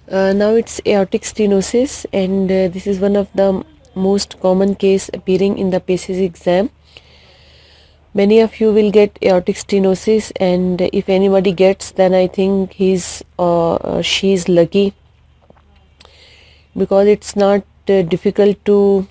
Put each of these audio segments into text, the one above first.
Now it's aortic stenosis, and this is one of the most common case appearing in the Paces exam. Many of you will get aortic stenosis, and if anybody gets, then I think he's or she's lucky, because it's not difficult to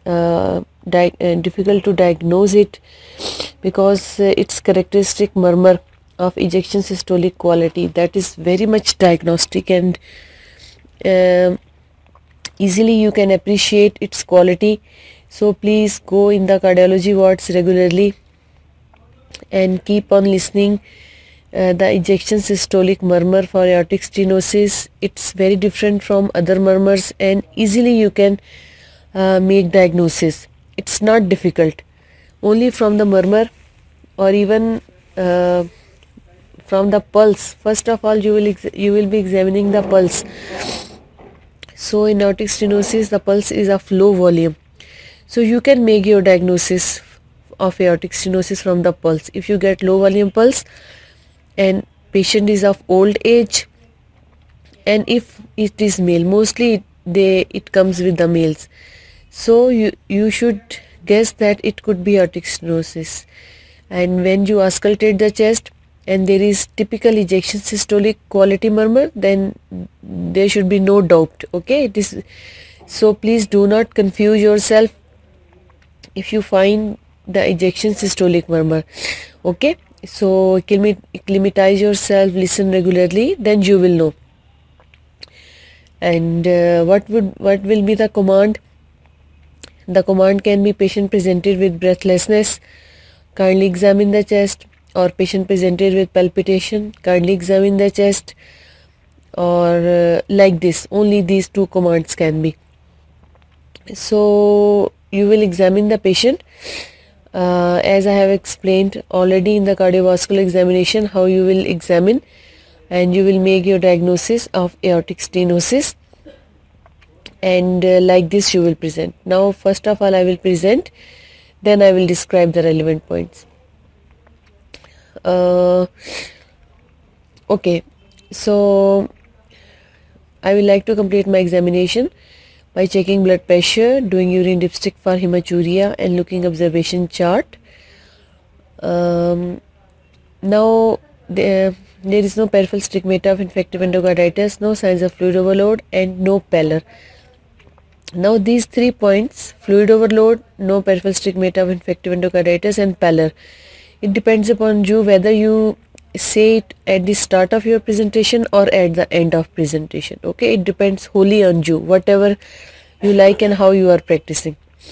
diagnose it, because its characteristic murmur of ejection systolic quality, that is very much diagnostic, and um easily you can appreciate its quality. So please go in the cardiology wards regularly and keep on listening the ejection systolic murmur for aortic stenosis. It's very different from other murmurs, and easily you can make diagnosis. It's not difficult. Only from the murmur, or even from the pulse. First of all, you will be examining the pulse. So in aortic stenosis, the pulse is of low volume. So you can make your diagnosis of aortic stenosis from the pulse. If you get low volume pulse and patient is of old age, and if it is male, mostly it comes with the males. So you should guess that it could be aortic stenosis. And when you auscultate the chest and there is typical ejection systolic quality murmur, then there should be no doubt. Okay, it is. So please do not confuse yourself if you find the ejection systolic murmur. Okay, so acclimatize yourself, listen regularly, then you will know. And what will be the command? The command can be patient presented with breathlessness, kindly examine the chest, or patient presented with palpitation, kindly examine the chest, or like this. Only these two commands can be. So you will examine the patient as I have explained already in the cardiovascular examination, how you will examine, and you will make your diagnosis of aortic stenosis, and like this you will present. Now first of all I will present, then I will describe the relevant points. Okay, so I will like to complete my examination by checking blood pressure, doing urine dipstick for hematuria, and looking observation chart. Now there is no peripheral stigmata of infective endocarditis, no signs of fluid overload, and no pallor. Now these 3 points, fluid overload, no peripheral stigmata of infective endocarditis, and pallor, it depends upon you whether you say it at the start of your presentation or at the end of presentation. Okay, it depends wholly on you, whatever you like and how you are practicing.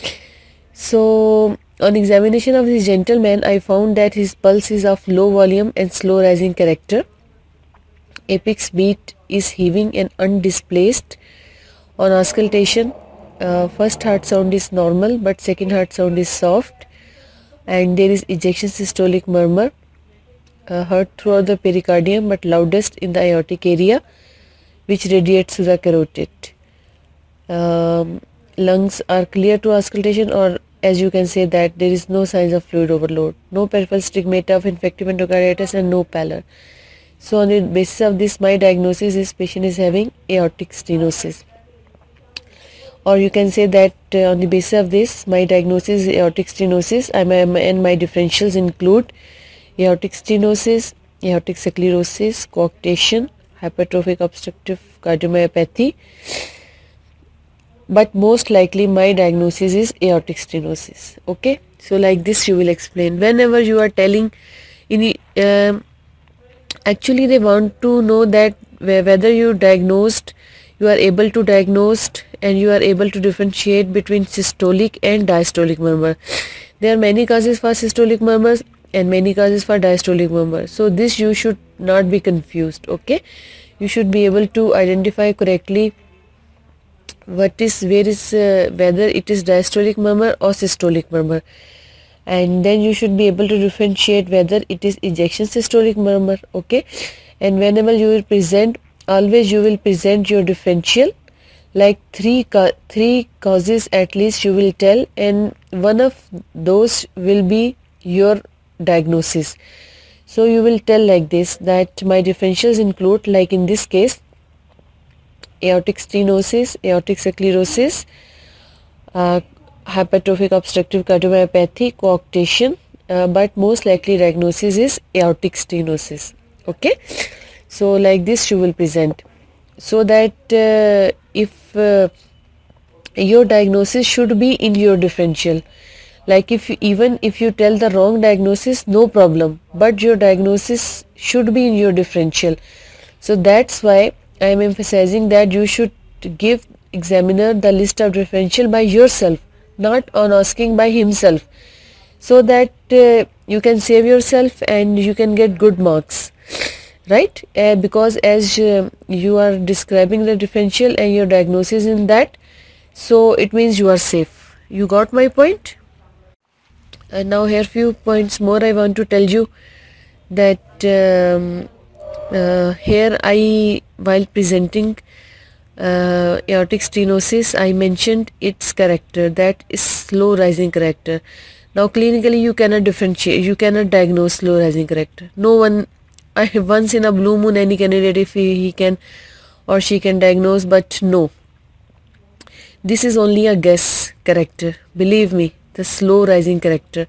So on examination of this gentleman, I found that his pulse is of low volume and slow rising character. Apex beat is heaving and undisplaced. On auscultation, first heart sound is normal, but second heart sound is soft, and there is ejection systolic murmur heard throughout the pericardium, but loudest in the aortic area, which radiates to the carotid. Lungs are clear to auscultation, or as you can say that there is no signs of fluid overload, no peripheral stigmata of infective endocarditis, and no pallor. So on the basis of this, my diagnosis is patient is having aortic stenosis. Or you can say that on the basis of this, my diagnosis is aortic stenosis, and my differentials include aortic stenosis, aortic sclerosis, coarctation, hypertrophic obstructive cardiomyopathy. But most likely my diagnosis is aortic stenosis. Okay, so like this you will explain. Whenever you are telling, actually they want to know that whether you are able to diagnose, and you are able to differentiate between systolic and diastolic murmur. There are many causes for systolic murmurs and many causes for diastolic murmur. So this you should not be confused. Okay, you should be able to identify correctly whether it is diastolic murmur or systolic murmur, and then you should be able to differentiate whether it is ejection systolic murmur. Okay, and whenever you will present, always you will present your differential, like three causes at least you will tell, and one of those will be your diagnosis. So you will tell like this, that my differentials include, like in this case, aortic stenosis, aortic sclerosis, hypertrophic obstructive cardiomyopathy, coarctation, but most likely diagnosis is aortic stenosis. Okay, so like this you will present, so that if your diagnosis should be in your differential. Like even if you tell the wrong diagnosis, no problem, but your diagnosis should be in your differential. So that's why I am emphasizing that you should give examiner the list of differential by yourself, not on asking by himself, so that you can save yourself and you can get good marks, right? Because as you are describing the differential and your diagnosis in that, so it means you are safe. You got my point? And now here few points more I want to tell you, that here I, while presenting aortic stenosis, I mentioned its character, that is slow rising character. Now clinically you cannot differentiate, you cannot diagnose slow rising character. No one, I have once in a blue moon any candidate if he can or she can diagnose, but no, this is only a guess character, believe me, the slow rising character.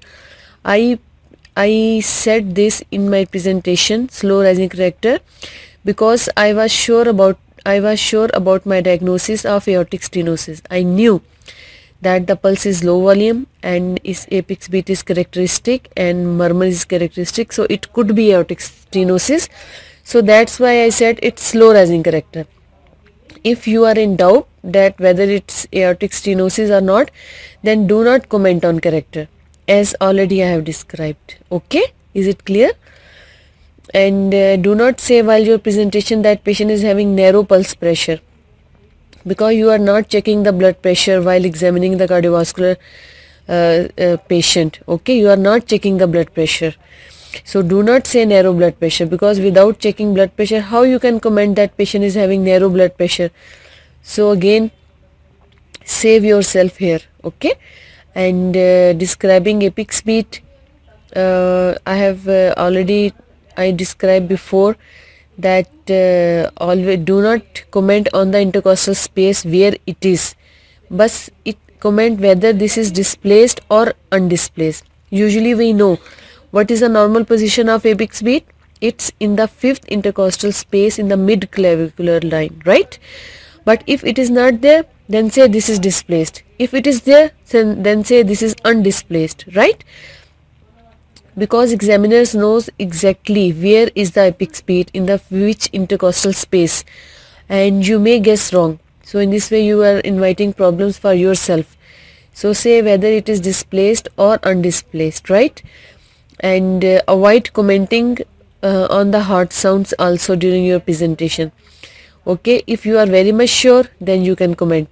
I said this in my presentation, slow rising character, because I was sure about my diagnosis of aortic stenosis. I knew that the pulse is low volume and its apex beat is characteristic and murmur is characteristic, so it could be aortic stenosis. So that's why I said it's slow rising character. If you are in doubt that whether it's aortic stenosis or not, then do not comment on character, as already I have described. Okay, is it clear? And do not say while your presentation that patient is having narrow pulse pressure, because you are not checking the blood pressure while examining the cardiovascular patient. Okay, you are not checking the blood pressure. So do not say narrow blood pressure, because without checking blood pressure, how you can comment that patient is having narrow blood pressure? So again, save yourself here. Okay, and describing apex beat, I have already described before that always do not comment on the intercostal space where it is, but it comment whether this is displaced or undisplaced. Usually we know what is the normal position of apex beat. It's in the fifth intercostal space in the mid clavicular line, right? But if it is not there, then say this is displaced. If it is there, then say this is undisplaced, right? Because examiners knows exactly where is the apex beat in the which intercostal space, and you may guess wrong. So in this way you are inviting problems for yourself. So say whether it is displaced or undisplaced, right? And avoid commenting on the heart sounds also during your presentation. Okay, if you are very much sure, then you can comment.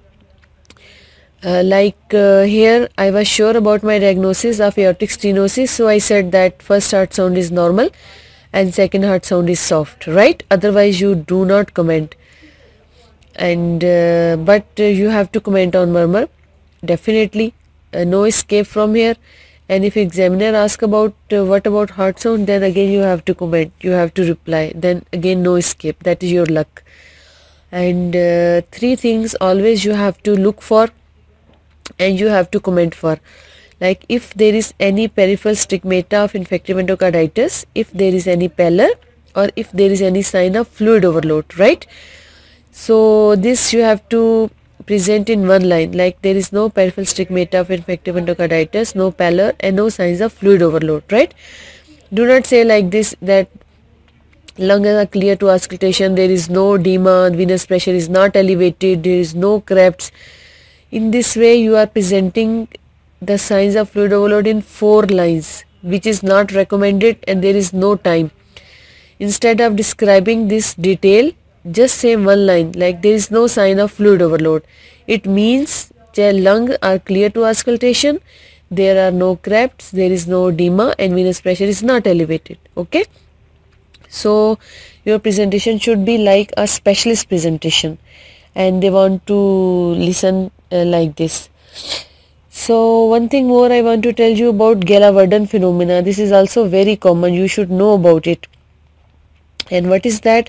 Here I was sure about my diagnosis of aortic stenosis, so I said that first heart sound is normal and second heart sound is soft, right? Otherwise you do not comment. And but you have to comment on murmur, definitely. No escape from here. And if examiner ask about what about heart sound, then again you have to comment, you have to reply, then again no escape, that is your luck. And three things always you have to look for and you have to comment for, like if there is any peripheral stigmata of infective endocarditis, if there is any pallor, or if there is any sign of fluid overload, right? So this you have to present in one line, like there is no peripheral stigmata of infective endocarditis, no pallor and no signs of fluid overload, right? Do not say like this that lungs are clear to auscultation, there is no edema, venous pressure is not elevated, there is no clefts. In this way you are presenting the signs of fluid overload in 4 lines, which is not recommended, and there is no time. Instead of describing this detail, just say one line, like there is no sign of fluid overload. It means the lungs are clear to auscultation, there are no clefts, there is no edema and venous pressure is not elevated. Okay, so your presentation should be like a specialist presentation and they want to listen like this. So one thing more I want to tell you about Gala-Verdon phenomena. This is also very common, you should know about it. And what is that?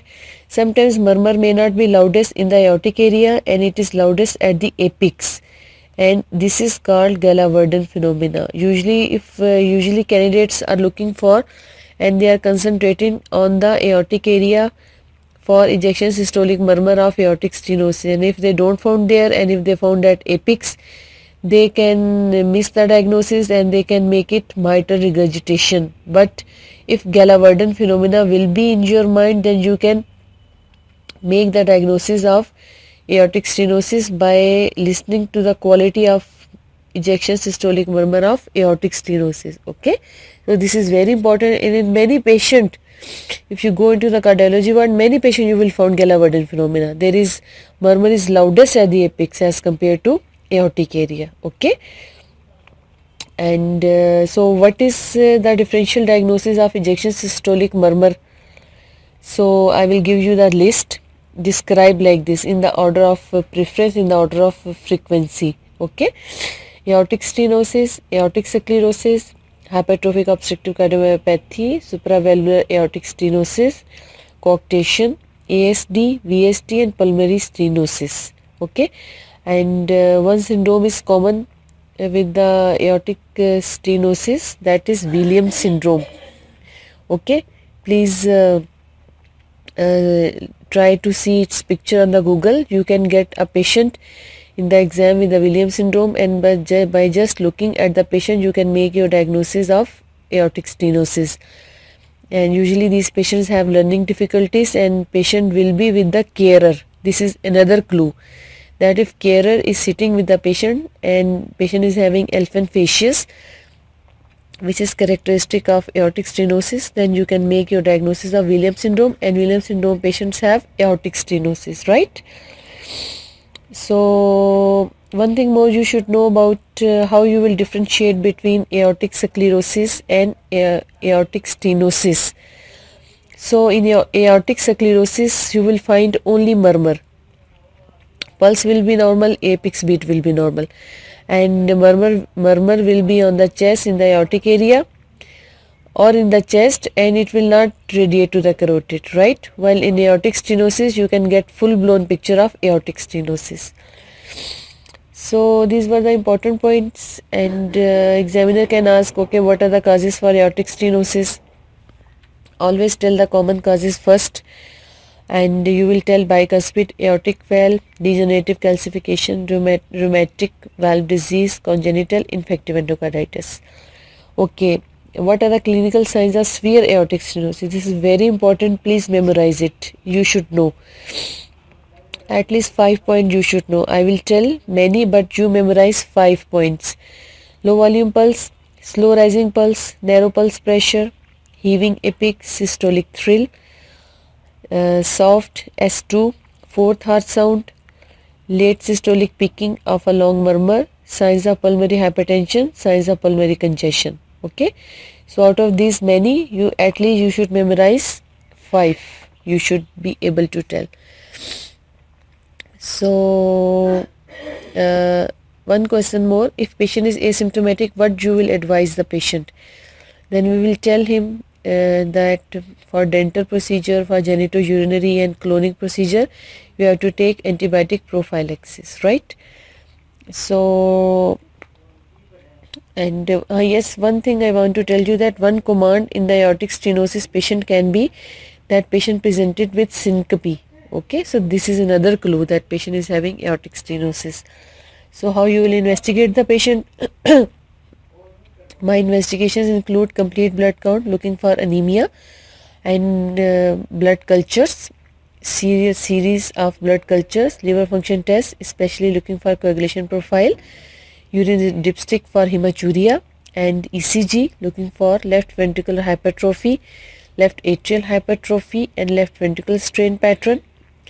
Sometimes murmur may not be loudest in the aortic area and it is loudest at the apex, and this is called Gala-Verdon phenomena. Usually candidates are looking for and they are concentrating on the aortic area for ejection systolic murmur of aortic stenosis, and if they don't found there and if they found at apex, they can miss the diagnosis and they can make it mitral regurgitation. But if Gala-Verdon phenomena will be in your mind, then you can make the diagnosis of aortic stenosis by listening to the quality of ejection systolic murmur of aortic stenosis. Okay, so this is very important, and in many patient, if you go into the cardiology ward, many patient you will find Gala-Verdon phenomena. There is murmur is loudest at the apex as compared to aortic area. Okay, and so what is the differential diagnosis of ejection systolic murmur? So I will give you the list described like this in the order of preference, in the order of frequency. Okay, aortic stenosis, aortic sclerosis, hypertrophic obstructive cardiomyopathy, supravalvular aortic stenosis, coarctation, ASD, VSD and pulmonary stenosis. Okay, and one syndrome is common with the aortic stenosis, that is Williams syndrome. Okay, please try to see its picture on the Google. You can get a patient in the exam with the Williams syndrome, and by just looking at the patient you can make your diagnosis of aortic stenosis. And usually these patients have learning difficulties and patient will be with the carer. This is another clue that if carer is sitting with the patient and patient is having elephant facies, which is characteristic of aortic stenosis, then you can make your diagnosis of Williams syndrome, and Williams syndrome patients have aortic stenosis, right? So one thing more you should know about how you will differentiate between aortic sclerosis and aortic stenosis. So in your aortic sclerosis you will find only murmur, pulse will be normal, apex beat will be normal, and murmur will be on the chest in the aortic area or in the chest, and it will not radiate to the carotid, right? While in aortic stenosis you can get full blown picture of aortic stenosis. So these were the important points, and examiner can ask, okay, what are the causes for aortic stenosis? Always tell the common causes first, and you will tell bicuspid aortic valve, degenerative calcification, rheumatic valve disease, congenital infective endocarditis. Okay, what are the clinical signs of severe aortic stenosis? This is very important, please memorize it. You should know at least 5 points. You should know. I will tell many, but you memorize 5 points. Low volume pulse, slow rising pulse, narrow pulse pressure, heaving epic, systolic thrill, soft S2, fourth heart sound, late systolic peaking of a long murmur, signs of pulmonary hypertension, signs of pulmonary congestion. Okay, so out of these many, you at least you should memorize 5. You should be able to tell. So one question more: if patient is asymptomatic, what you will advise the patient? Then we will tell him that for dental procedure, for genitourinary and cloning procedure, you have to take antibiotic prophylaxis, right? So, and yes, one thing I want to tell you, that one command in the aortic stenosis patient can be that patient presented with syncope. Okay, so this is another clue that patient is having aortic stenosis. So how you will investigate the patient? My investigations include complete blood count, looking for anemia, and blood cultures, series of blood cultures, liver function tests, especially looking for coagulation profile, urine dipstick for hematuria, and ECG looking for left ventricular hypertrophy, left atrial hypertrophy, and left ventricular strain pattern.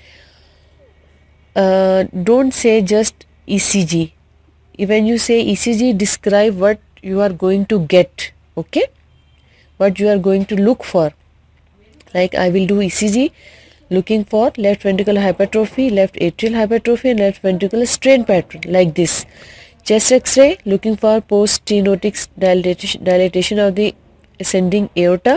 Don't say just ECG. When you say ECG, describe what you are going to get. Okay, what you are going to look for. Like I will do ECG looking for left ventricular hypertrophy, left atrial hypertrophy, and left ventricular strain pattern, like this. Chest X-ray looking for post-stenotic dilatation of the ascending aorta,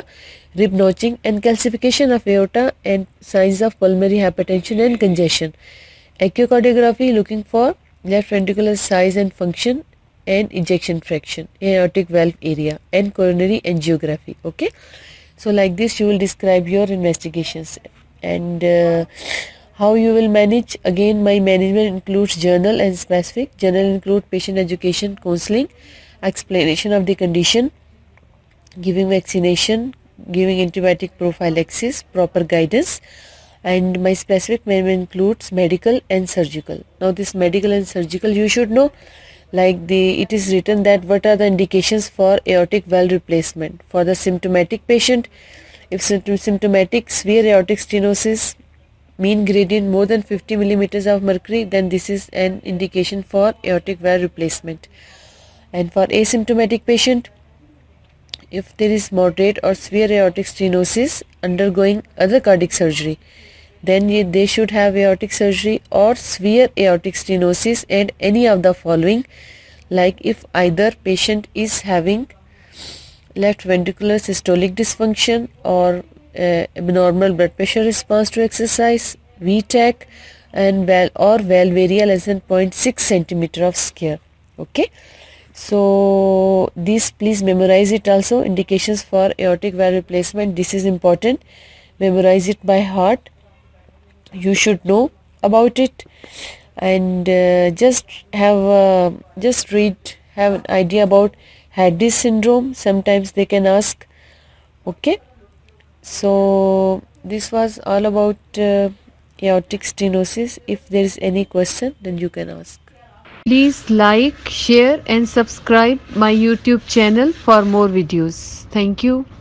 rib notching and calcification of aorta, and signs of pulmonary hypertension and congestion. Echocardiography looking for left ventricular size and function and ejection fraction, aortic valve area, and coronary angiography. Okay, so like this you will describe your investigations. And how you will manage? Again, my management includes journal and specific. Journal include patient education, counseling, explanation of the condition, giving vaccination, giving antibiotic prophylaxis, proper guidance. And my specific management includes medical and surgical. Now this medical and surgical you should know, like it is written that what are the indications for aortic valve replacement for the symptomatic patient. If symptomatic severe aortic stenosis, mean gradient more than 50 millimeters of mercury, then this is an indication for aortic valve replacement. And for asymptomatic patient, if there is moderate or severe aortic stenosis undergoing other cardiac surgery, then they should have aortic surgery, or severe aortic stenosis and any of the following, like if either patient is having left ventricular systolic dysfunction or abnormal blood pressure response to exercise, VTAC, and valve area less than 0.6 centimeter of scare. Okay, so this please memorize it also. Indications for aortic valve replacement, this is important. Memorize it by heart. You should know about it, and just read, have an idea about Hadley syndrome. Sometimes they can ask. Okay, so this was all about aortic stenosis. If there is any question, then you can ask. Please like, share and subscribe my YouTube channel for more videos. Thank you.